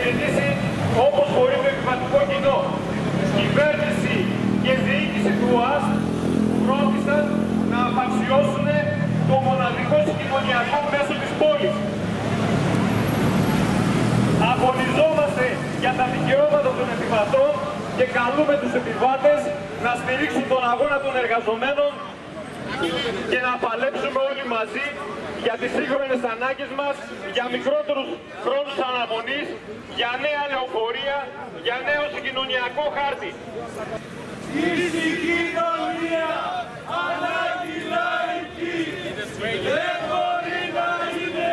εξυπηρετήσει όπως μπορεί το επιβατικό κοινό. Κυβέρνηση και διοίκηση του ΟΑΣΤ πρόθεσαν να απαξιώσουν το μοναδικό συγκοινωνιακό μέσο της πόλης. Αγωνιζόμαστε για τα δικαιώματα των επιβατών και καλούμε τους επιβάτες να στηρίξουν τον αγώνα των εργαζομένων και να παλέψουμε όλοι μαζί για τις σύγχρονες ανάγκες μας, για μικρότερους χρόνους αναμονής, για νέα λεωφορεία, για νέο συγκοινωνιακό χάρτη. Η συγκοινωνία ανάγκη λαϊκή δεν μπορεί να είναι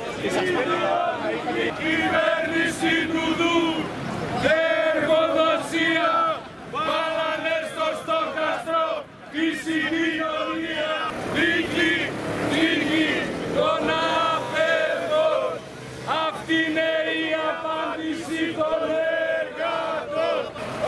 η κυβέρνηση του Δου και εργοδοσία βάλανε στο στόχαστρο τη συγκοινωνία. Δίκη των απέδων, αυτή είναι η απάντηση των εργατών.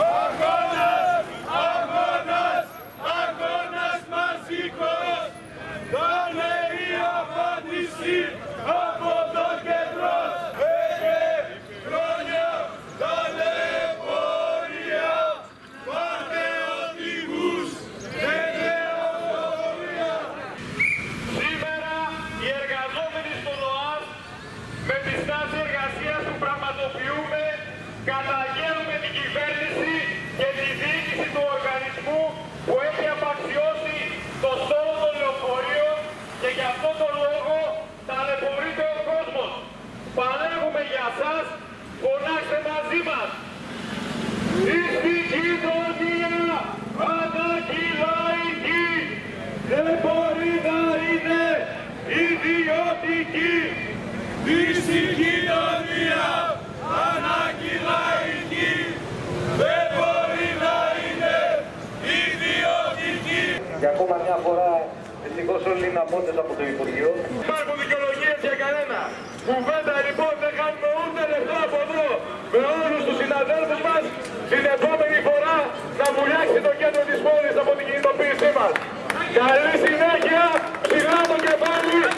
Αγώνας μαζικός, κάνε η απάντηση από το κέντρο. 5 χρόνια ταλαιπωρία, πάρτε οδηγούς και λεωφορεία. Σήμερα οι εργαζόμενοι στον ΟΑΣ με τη στάση εργασίας που πραγματοποιούμε καταγγέλνουμε την κυβέρνηση και τη διοίκηση του οργανισμού που έχει απαξιώσει το στόλο των λεωφορείων και γι' αυτόν τον λόγο ταλαιπωρείται ο κόσμος. Παλεύουμε για σας, φωνάξτε μαζί μας. Η συγκοινωνία ανάγκη λαϊκή δεν μπορεί να είναι ιδιωτική. Η συγκοινωνία ανάγκη λαϊκή δεν μπορεί να είναι ιδιωτική. Για ακόμα μια φορά, ευτυχώς όλοι είναι απόντες από το Υπουργείο. Υπάρχουν δικαιολογίες για κανένα. Κουβέντα λοιπόν, δεν χάνουμε ούτε λεπτό από εδώ. Με όλους τους συναδέλφους μας, την επόμενη φορά να βουλιάξει το κέντρο της πόλης από την κινητοποίησή μας. Καλή συνέχεια, ψηλά το κεφάλι.